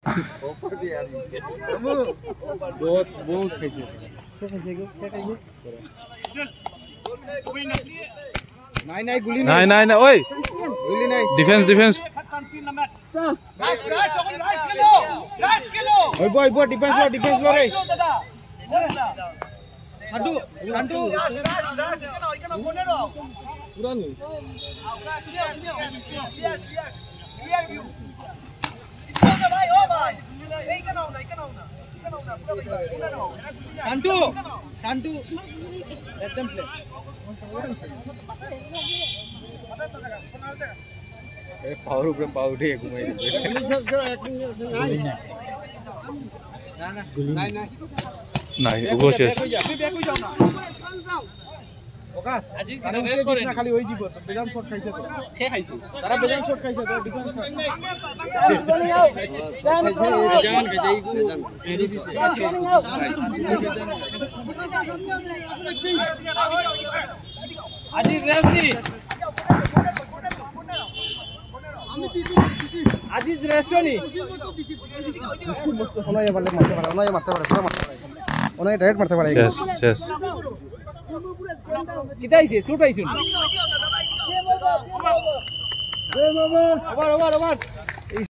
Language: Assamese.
बहुत बहुत कैसे क्या कैसे नहीं गुली नहीं ओए गुली नहीं डिफेंस ओए बॉय डिफेंस लो रे हटू पूरा नहीं Kantu let them play power udah power deh aku main नहीं वो शेष ওকা আজি রেস্ট করে না খালি ওই জীব তো বেজান শট খাইছে তো কে খাইছে তারা বেজান শট খাইছে তো ডিফেন্স খাইছে বেজান খাইছে বেজান এরি দিছে আজি রেস্ট নি আমি দিছি আজি রেস্ট নি ওনাই মারতে পারে ওনাই ডাইরেক্ট মারতে পারে शेष কিটা আইছে শুট আইছে ওভার